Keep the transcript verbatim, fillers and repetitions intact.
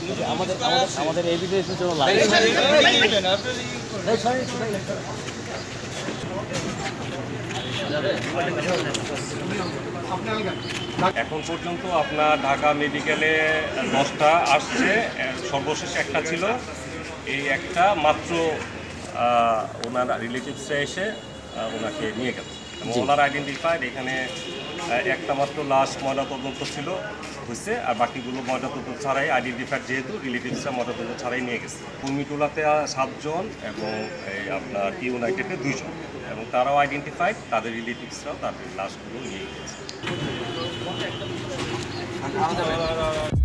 আমাদের আমাদের এভিডেন্সের জন্য লাগে। এখন পর্যন্ত আপনার ঢাকা মেডিকেলে দশটা আসছে, সর্বশেষ একটা ছিল। এই একটা মাত্র ওনার রিলেটিভসরা এসে ওনাকে নিয়ে গেল এবং ওনার আইডেন্টিফাইড এখানে একটা মাত্র লাশ ময়নাতদন্ত ছিল হয়েছে, আর বাকিগুলো ময়নাতদন্ত ছাড়াই আইডেন্টিফাইড, যেহেতু রিলেটিভসরা ময়নাতদন্ত ছাড়াই নিয়ে গেছে। কুর্মিটোলাতে সাতজন এবং এই আপনার ইউনাইটেডে দুইজন, এবং তারাও আইডেন্টিফাইড, তাদের রিলেটিভসরাও তাদের লাশগুলো নিয়ে গেছে।